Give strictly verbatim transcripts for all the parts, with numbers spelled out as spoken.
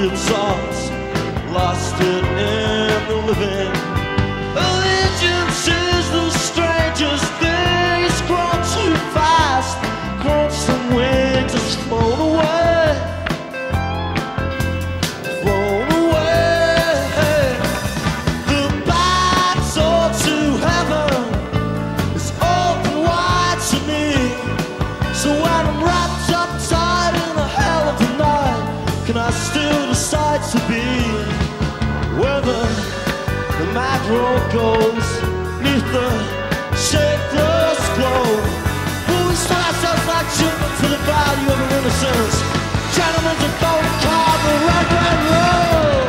its odds, lost it in the living. Allegiance is the strangest thing. It's grown too fast, grown some wings, it's flown away, flown away. The back door to heaven is open wide to me. So when I'm wrapped up tight in the hell of the night, can I still decide to be where the, the mad road goes, neath the shapeless glow? Will we start ourselves like children for the value of our innocence? Gentlemen that don't call the red, red road.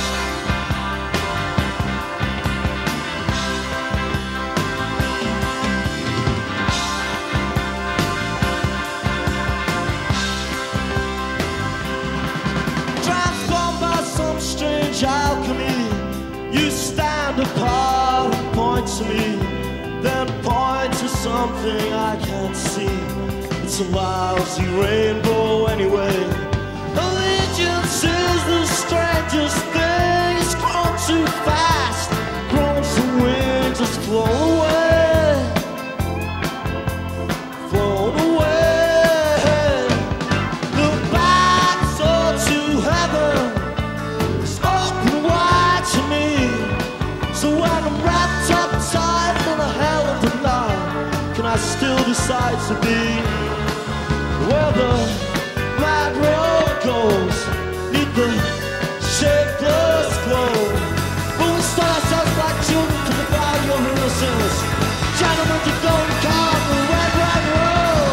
Alchemy, you stand apart and point to me, then point to something I can't see. It's a lousy rainbow anyway. Allegiance is the strangest thing. It's grown too fast, grown some wings, just flown away, flown away. The back door to heaven, so when I'm wrapped up tight in the hell of the night, can I still decide to be where the mad road goes, neath the shapeless glow? But we start ourselves like children to the value of innocence. Gentlemen, you don't call the red, red road.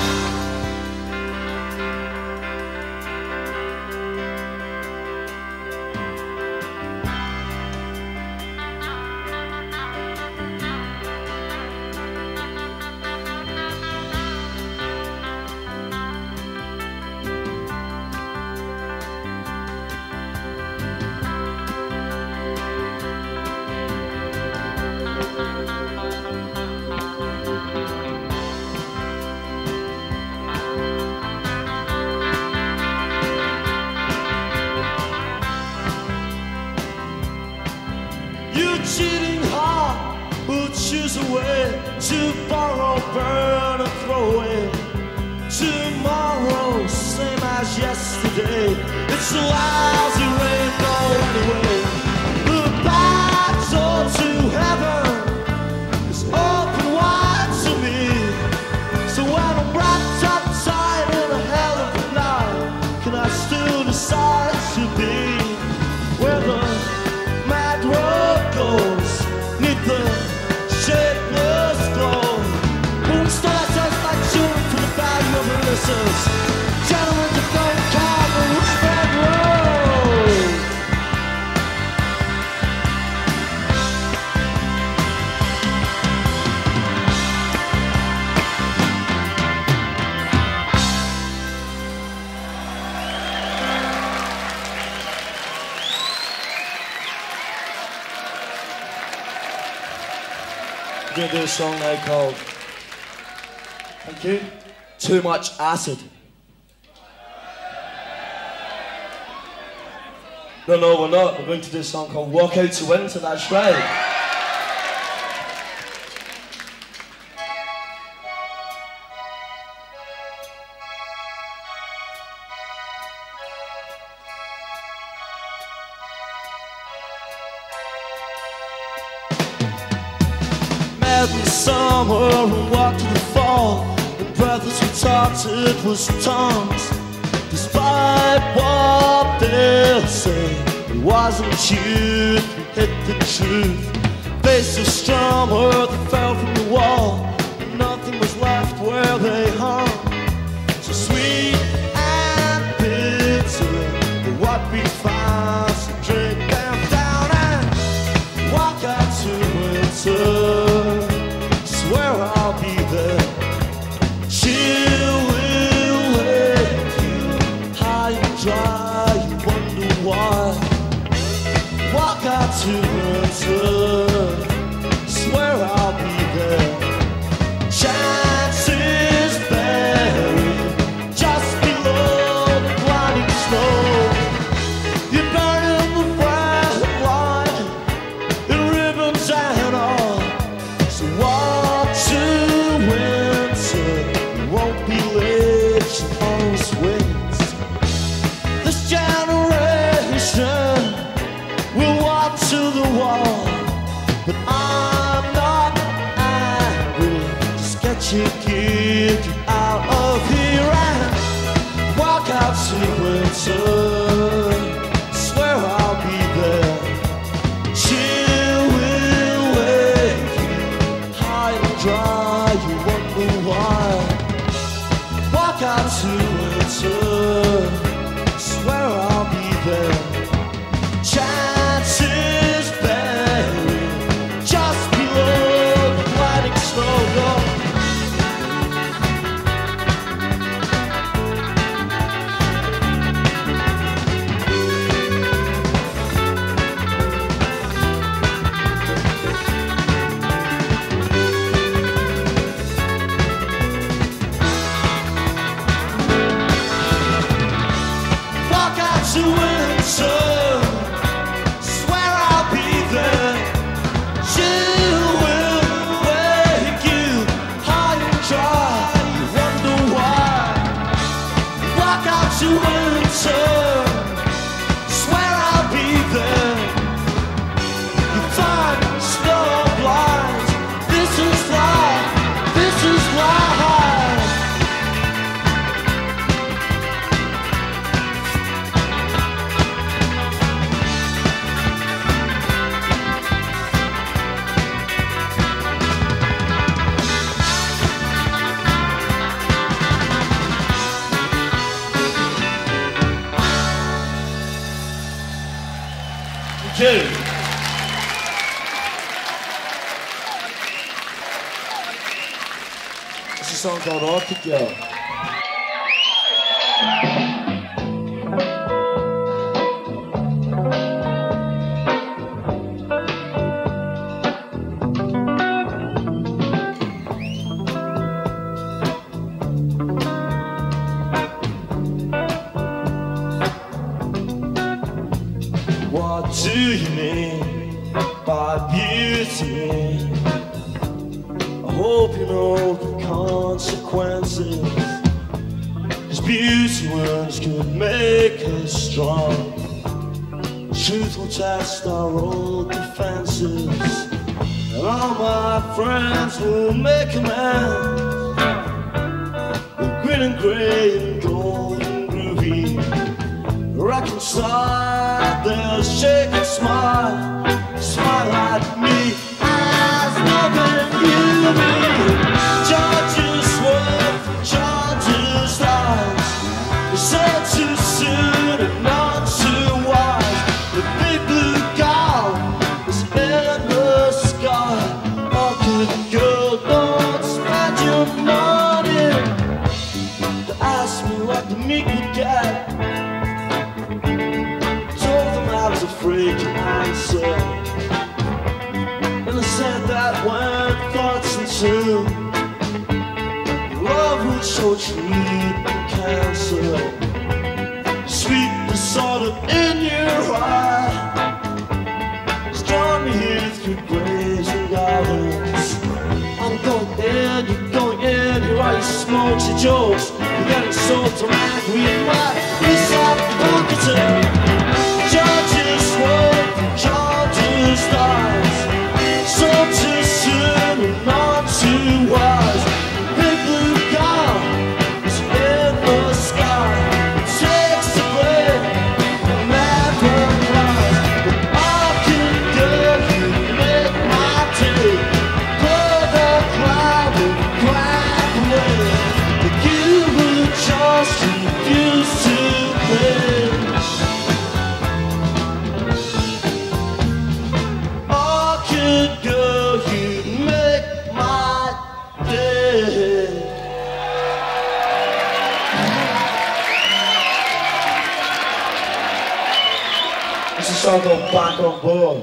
Cheating heart who choose a way to borrow, burn and throw away. Tomorrow, same as yesterday. It's a lousy rainbow anyway. The back door to heaven is open wide to me. So when I'm wrapped up tight in the hell of the night, can I still decide to be where the mad road goes, neath the shapeless glow? When we start ourselves like children for the value of innocence, gentlemen that don't call the red road. We're gonna do a song now called, thank you, Too Much Acid. No, no, we're not. We're going to do a song called Walk Out to Winter, that's right. Every summer and walked in the fall, and brothers who talked, it was tongues. Despite what they'll say, it wasn't truth, we hit the truth. Face of strummer that fell from the wall, and nothing was left where they hung. So sweet and bitter, but what we found, so drink them down and walk out to winter. Swear I'll be there. Chill will wake you high and dry. You wonder why. Walk out to winter. Swear I'll be there. Chances buried just below the blinding snow. to get you out of here and walk out to winter. Swear I'll be there. Chill will wake you high and dry. You wonder why. Walk out to winter. Swear I'll be there. Chances buried just below the blinding snow. Walk out to winter. Swear I'll be there. Chill will wake you high and dry. You wonder why. Walk out to winter. Swear I'll be there. You find snow blind. This is life. This is life. Thank you. It's a song called Orchid Girl. What do you mean by beauty? I hope you know the consequences. 'Cause beauty words could make us strong. Truth will test our old defenses, and all my friends will make amends. With grin and grey and gold and groovy, reconciled, they'll shake and smile, smile at me. As loving you, me. Judges worth, judges lies. They said too soon and not too wise. The big blue cow is in the sky. Orchid girl, don't spend your money to ask me what the meat would get. I was afraid to answer, and I said that when thoughts into love would show treat cancer. Sweet disorder in your eye has drawn me here through graves and gardens. I'm going in, you're going in, here are your smokes, your jokes. You're getting so angry and mad. We stop marketing. Judges work, judges lies. So too soon and not too wise. Big blue cow is in the sky. It takes the blame and never lies. But I can get you, make my day. Blow the cloud and crack away. But you would just refuse to play. Girl, you make my day. This is a song called Back on Board.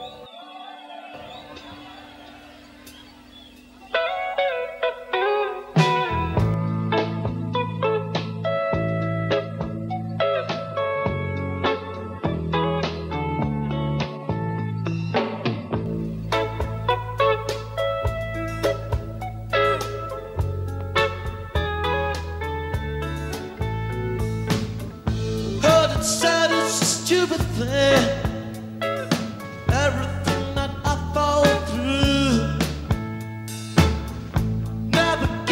Said it's a stupid thing, everything that I followed through. Never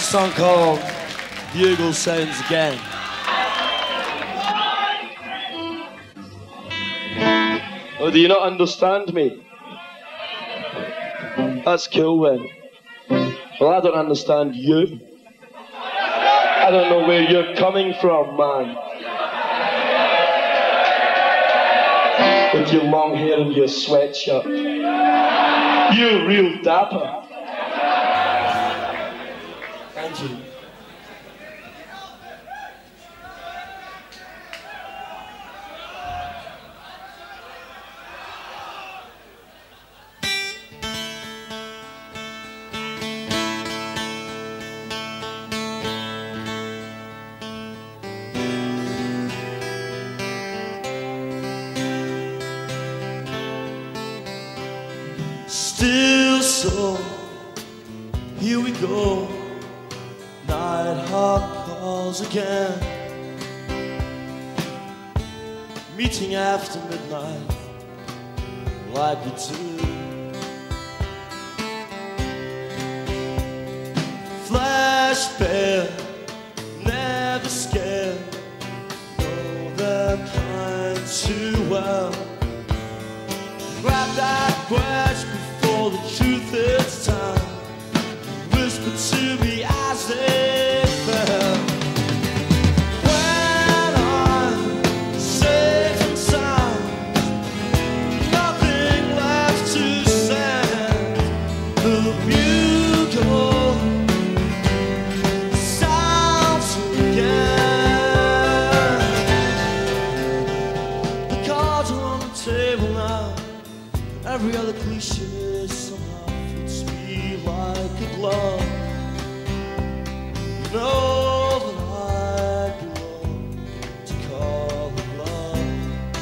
song called Bugle Sounds Again. Oh, do you not understand me? That's cool then. Well, I don't understand you. I don't know where you're coming from, man. With your long hair and your sweatshirt. You're real dapper. Thank you. Still so, here we go. Night hawk calls again. Meeting after midnight, like we do. Flashback, never scared. Know that kind too well. Grab that grudge before the truth is time. Whisper to me as they fell. When I'm safe and sound, nothing left to send. The bugle sounds again. The cards are on the table now. Every other cliche somehow fits me like a glove. You know that I belong to call it love.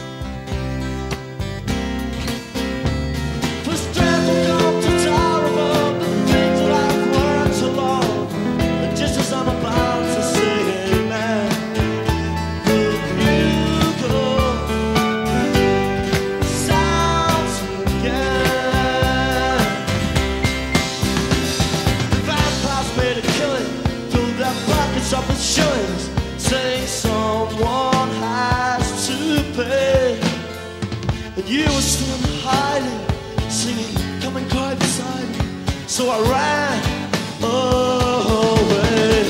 For strength will come to tower above the things that I've learned to love. And just as I'm about to say amen, the bugle sounds again. The vampires made a killing, filled their pockets up with shillings, saying someone has to pay. And you were still in hiding, singing, come and cry beside me. So I ran away.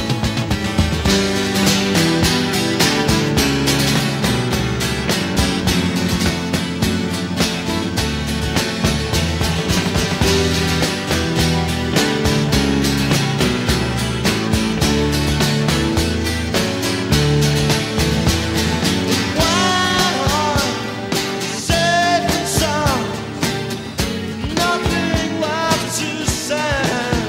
Nothing left to send.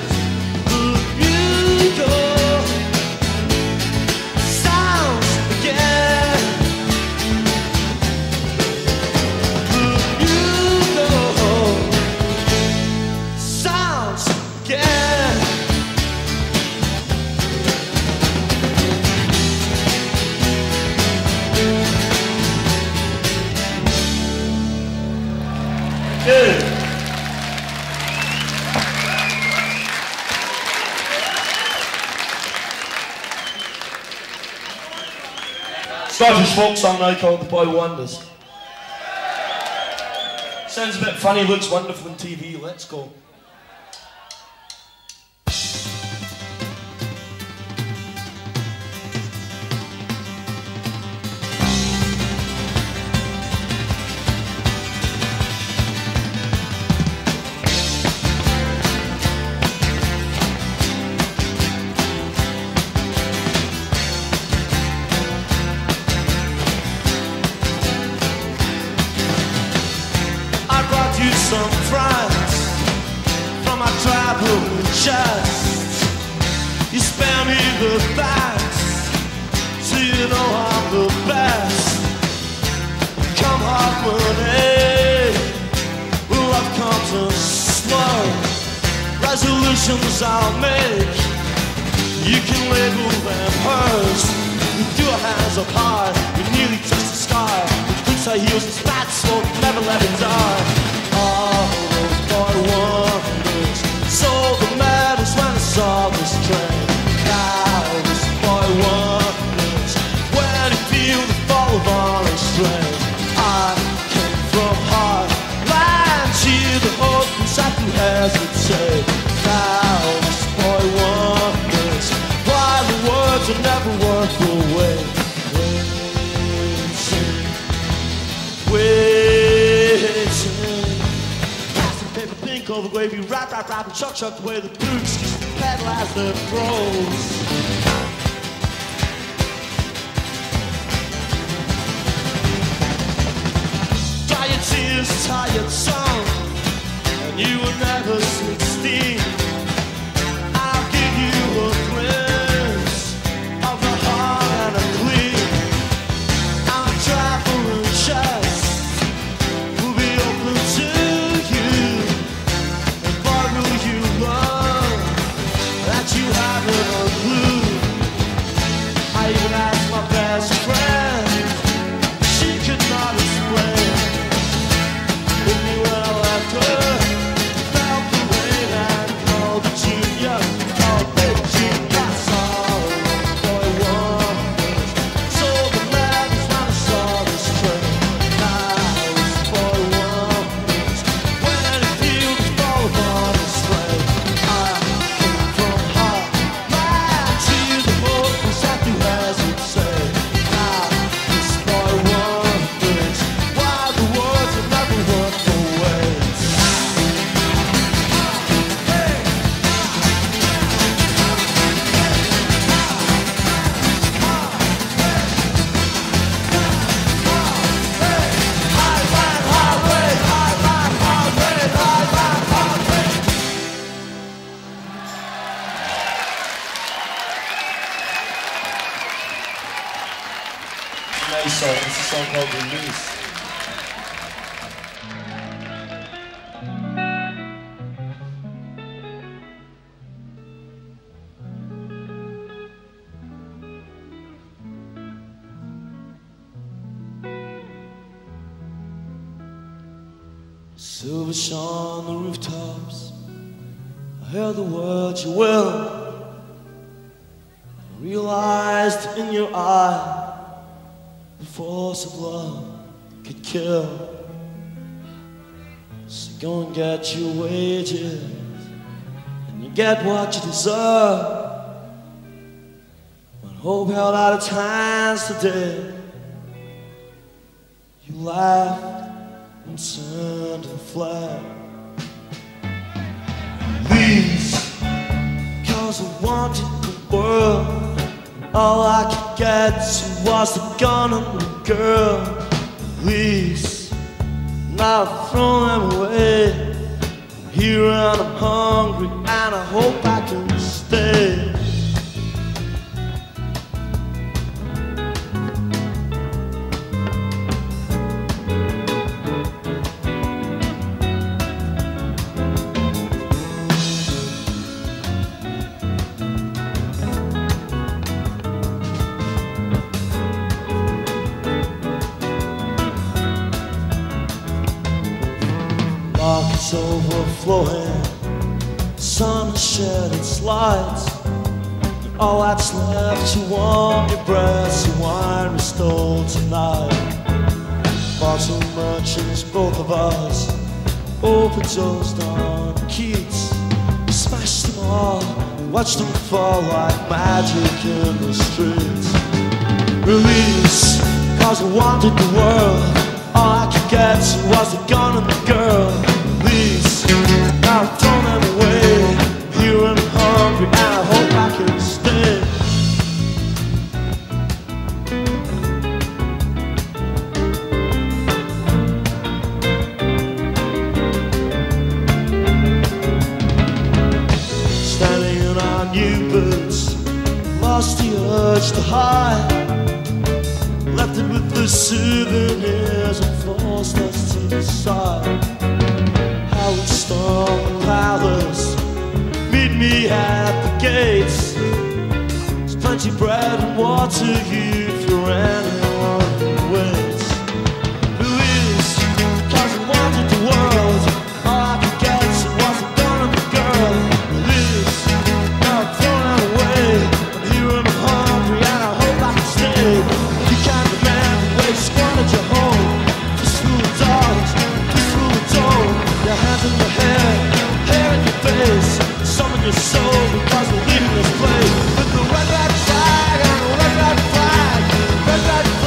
Scottish folk song now called The Boy Wonders. Sounds a bit funny, looks wonderful on T V. Let's go. Some friends from my tribal chest. You spare me the thanks, so you know I'm the best. Come harmony, love comes in slow. Resolutions I'll make, you can label them hers. With your hands up high, we nearly touch the sky. With boots high heels and spat smoke, never let it die. All those boy wonders sold the medals when I saw this train. the gravy, rap, rap, rap, and chuck, chuck away the boots, just pedal as the throws. Dry your tears, tie your tongue, and you will never sixteen. I'll give you a glimpse of the heart and a gleam. I'll travel and chest will be open to you, and boy will you learn that you haven't a clue. I even asked my best friend, she could not explain. With me when I left her, felt the rain and called the genius, called the genius. Oh, boy wonders, so the man is when I saw this train. I was boy wonders, when it feels fall upon his slave. I came from heart, man to the hook, exactly as it said. I was boy wonders, why the words have never worked for words. Nice song. It's a song called Release. Silver shone the rooftops. I heard the words you will. I realized in your eye the force of love could kill. So go and get your wages, and you get what you deserve. When hope held out its hands today, you laughed and turned and fled. Please, cause I wanted the world. All I could get to was the gun and the girl. Please, now I've thrown them away. I'm here and I'm hungry, and I hope I can stay. Market's overflowing, the sun has shed its light, and all that's left to warm your breath, your wine restored tonight. Bottle merchants, both of us, overdosed on Keats. We smashed them all, watched them fall like magic in the streets. Release, cause I wanted the world. All I could get to was the gun and the girl. Please, now I've thrown them away. Here and hungry, and I hope I can stay. Standing on new boots, lost the urge to hide. Left it with the souvenirs and forced us to decide how we storm the palace. Meet me at the gates. There's plenty bread and water here for anyone who waits. Release, cause I wanted the world. All I could get to was the gun and the girl. Release, now I'm throwing it away. I'm here and I'm hungry, and I hope I can stay. Squandered your home, fist full of dollars, fist full of dough. Your hands in your hair, hair in your face, some in your soul, because we're leaving this place with the red, red flag on the red, red flag, red, red flag.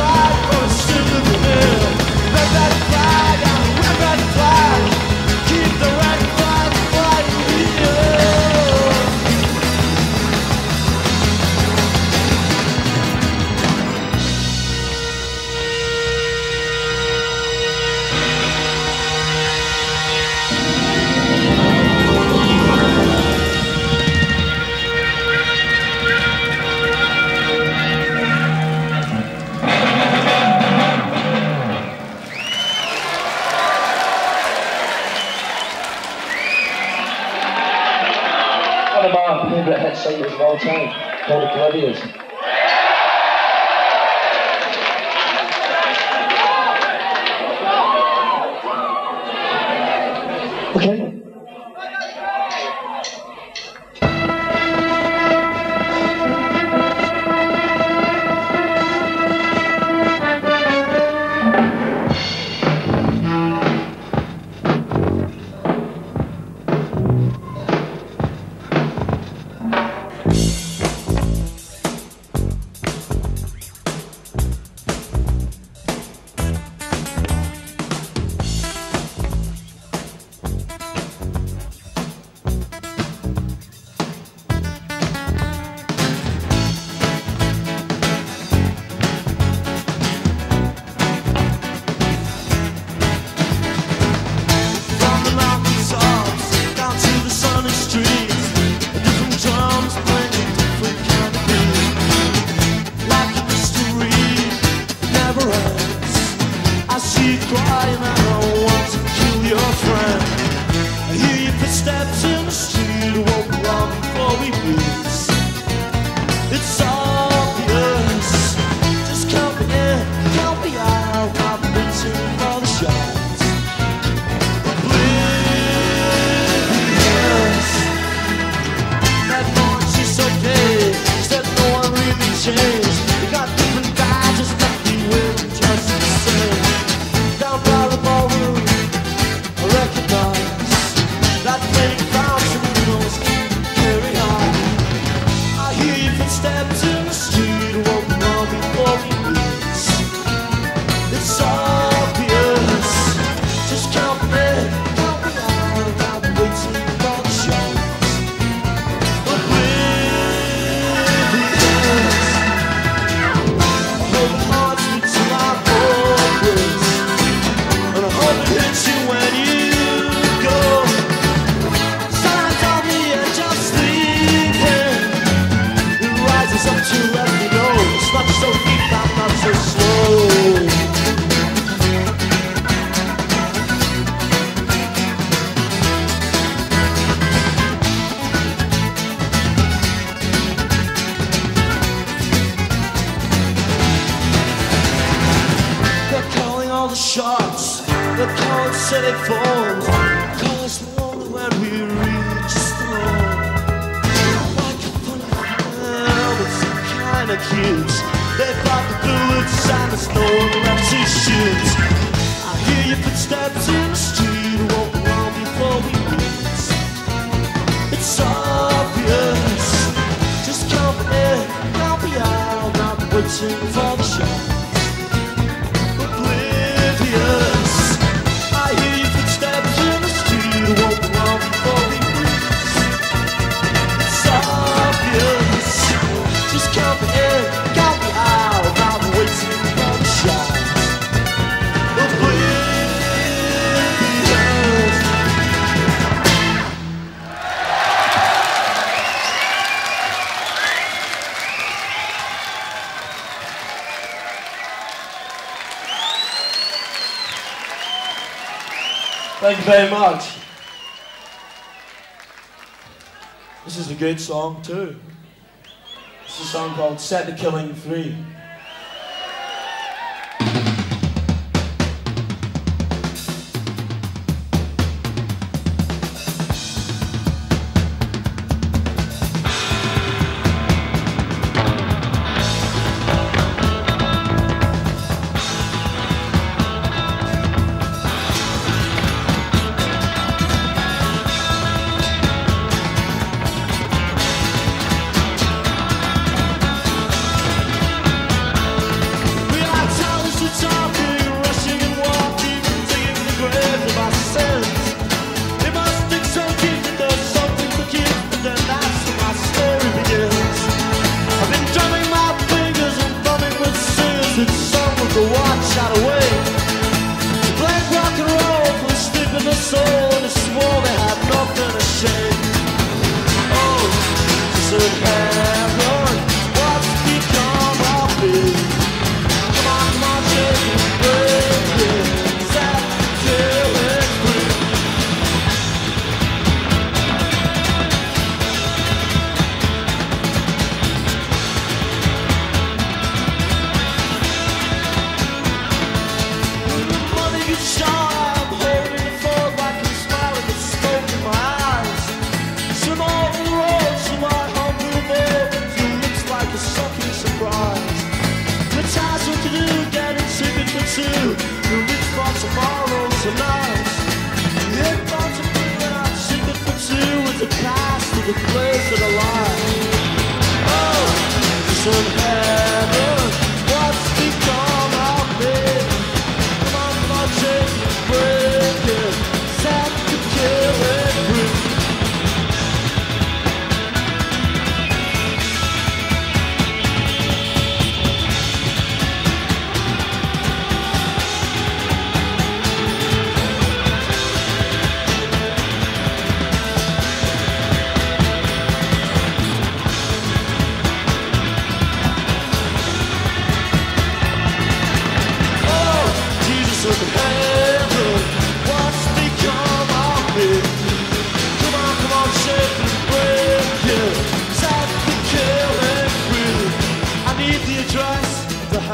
singer of all time, called Oblivious. Okay. Thank you very much. This is a good song too. It's a song called Set the Killing Free.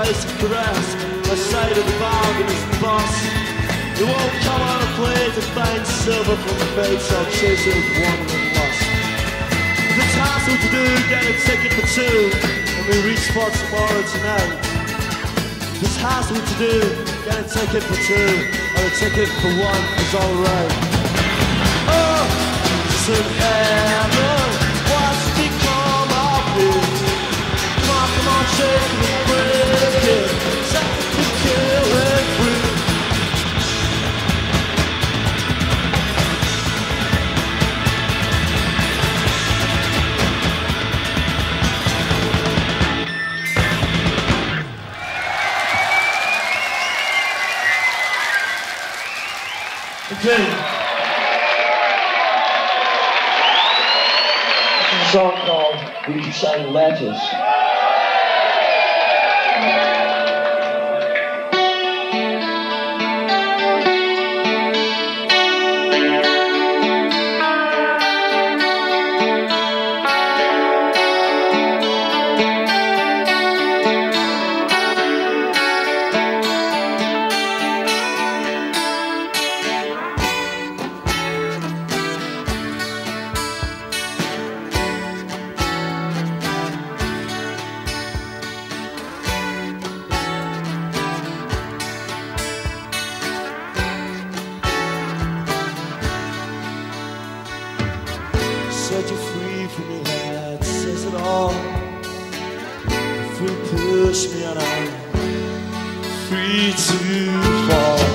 place to caress by sight of the bargain is the boss. You won't come on a plane to find silver from the face. I'll chase it with one and lost. If it's hassle to do, get a ticket for two, and we reach for tomorrow tonight. If it's hassle to do, get a ticket for two, or a ticket for one is alright. Oh, to heaven, what's become of me? Come on, come on, shake me, break it, set the killing free. Okay. This is a song called We Can Sign Letters. Set you free from your head, says it all. Free push me and I'm free to fall.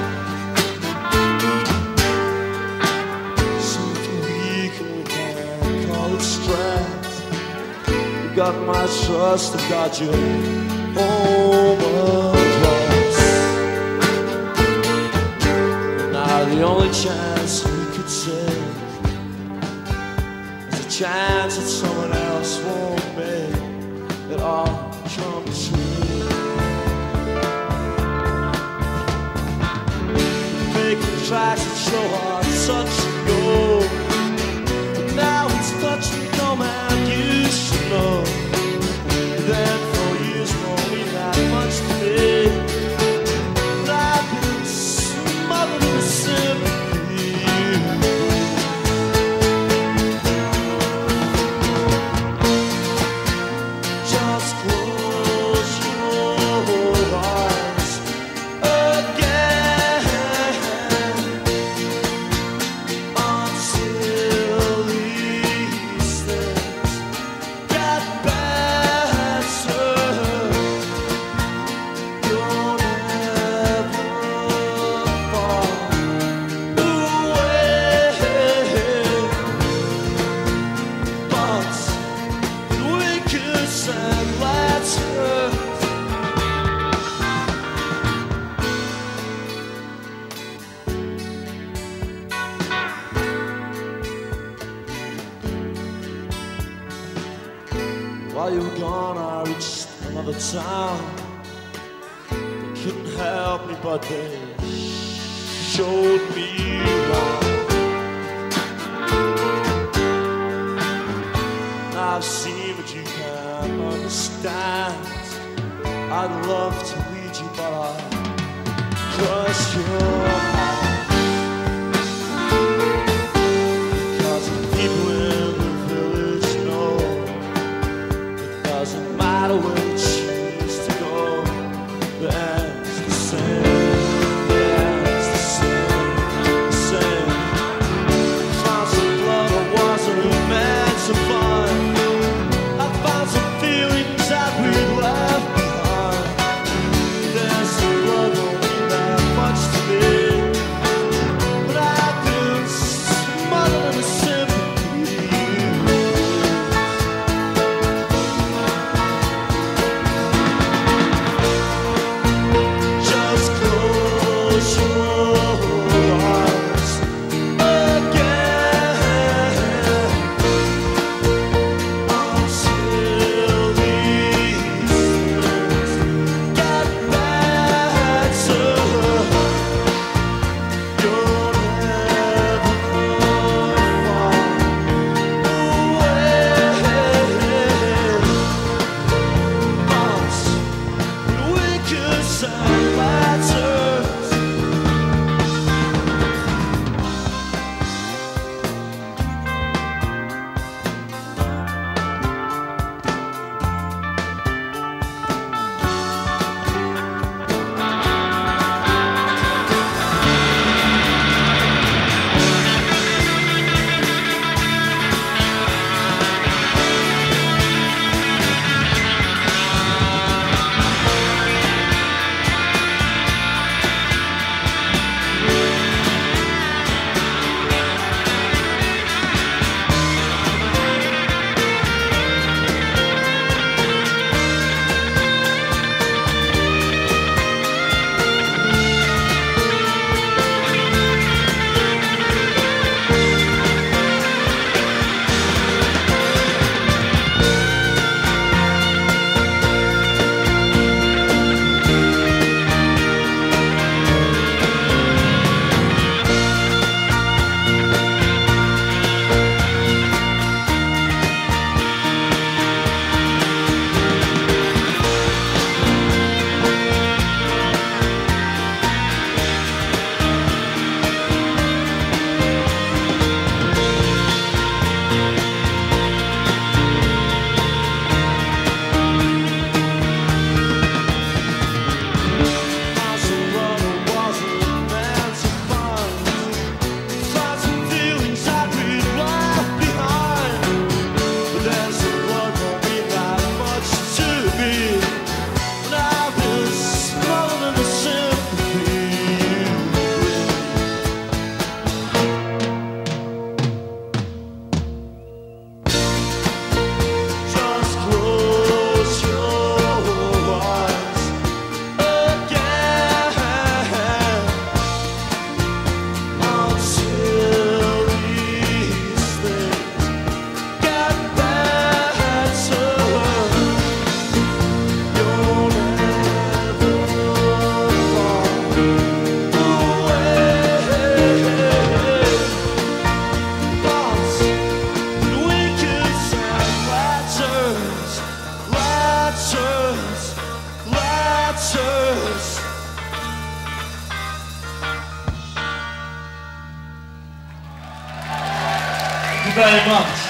Something weak and we can't call it strength. You got my trust, I've got your home address. And now the only chance we could take, chance that someone else won't make it all come true. Making tracks that show our touch and go, but now it's touch and go, man, you should know. Then for years won't mean that much to me, and I've been smothered in the sympathy. While you were gone, I reached another town. They couldn't help me, but they showed me around. I've seen what you can't understand. I'd love to lead you, but I cross your heart. Because the people in the village know it doesn't matter where you choose to go, the end's the same, the end's the same, the same. Found some blood I wasn't meant to find. I found some feelings that we left behind. There's some blood won't mean that much to me. you very much.